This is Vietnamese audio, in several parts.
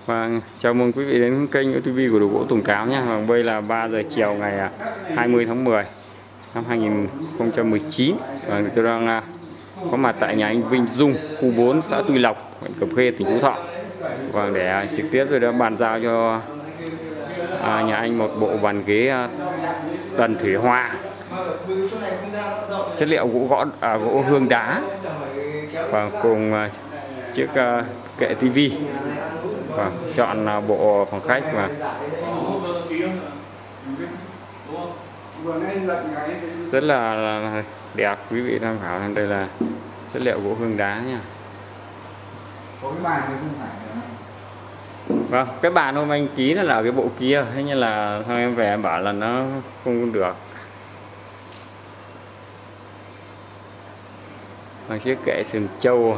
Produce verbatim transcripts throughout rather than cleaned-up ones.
Vâng, chào mừng quý vị đến kênh YouTube của Đồ Gỗ Tùng Cáo nhé. Vâng, bây là ba giờ chiều ngày hai mươi tháng mười năm hai nghìn không trăm mười chín. Vâng, tôi đang có mặt tại nhà anh Vinh Dung, khu bốn, xã Tuy Lộc, huyện Cẩm Khê, tỉnh Phú Thọ. Vâng, để trực tiếp tôi đã bàn giao cho à, nhà anh một bộ bàn ghế tần thủy hoa, chất liệu gỗ gõ à, gỗ hương đá, và cùng à, chiếc à, kệ tivi. Và chọn à, bộ phòng khách và rất là, là đẹp, quý vị tham khảo. Đây là chất liệu gỗ hương đá nha. Vâng, cái bàn hôm anh ký là ở cái bộ kia, thế nhưng là sau em về em bảo là nó không được. Và chiếc kệ sừng trâu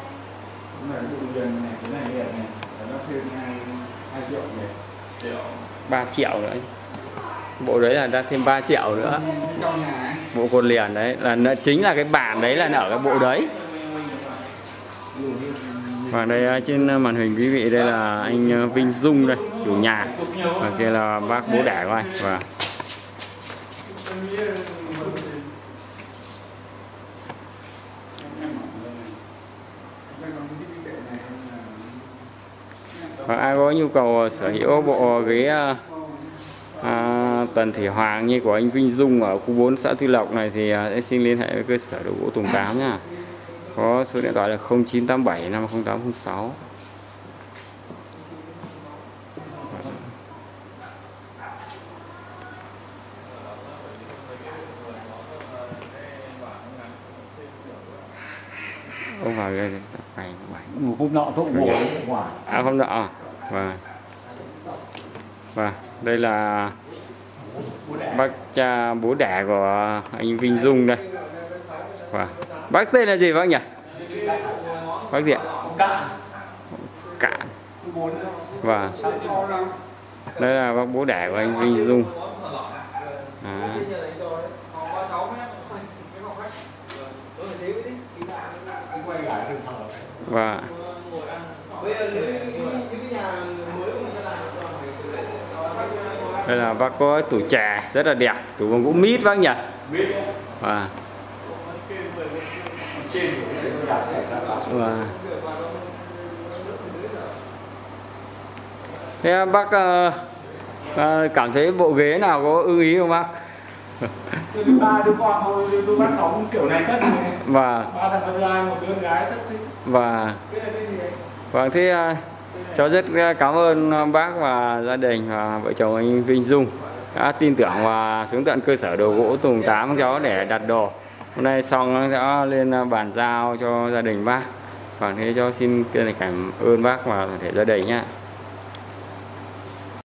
ba triệu nữa, bộ đấy là ra thêm ba triệu nữa. Bộ cột liền đấy là nó chính là cái bàn đấy là ở cái bộ đấy. Và đây trên màn hình quý vị, đây là anh Vinh Dung đây, chủ nhà, và kia là bác bố đẻ của anh. Và Và ai có nhu cầu sở hữu bộ ghế à, tần thủy hoàng như của anh Vinh Dung ở khu bốn, xã Tuy Lộc này thì à, xin liên hệ với cơ sở Đồ Gỗ Tùng Cáo nhá. Có số điện thoại là không chín tám bảy năm không tám không sáu. Ông vào đây này một hôm nọ thuốc bổ à không nọ. Và và đây là bác cha bố đẻ của anh Vinh Dung đây. Và bác tên là gì bác nhỉ? Bác gì ạ? Cạn. Và đây là bác bố đẻ của anh Vinh Dung. À. Và đây là bác có tủ chè rất là đẹp, tủ bằng gỗ mít bác nhỉ? Và và thế bác uh, uh, cảm thấy bộ ghế nào có ưng ý không bác? Ba đứa con thôi, tôi bắt nóng kiểu này tất. Và ba thằng con trai, một đứa con gái tất. Và vâng, thế uh, cháu rất cảm ơn bác và gia đình và vợ chồng anh Vinh Dung đã tin tưởng và xuống tận cơ sở Đồ Gỗ Tùng Cáo cháu để đặt đồ. Hôm nay xong sẽ lên bàn giao cho gia đình bác. Và thế cháu xin cảm ơn bác và thể gia đình nhé.